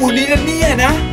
มูลนี้นะเนี่ยนะ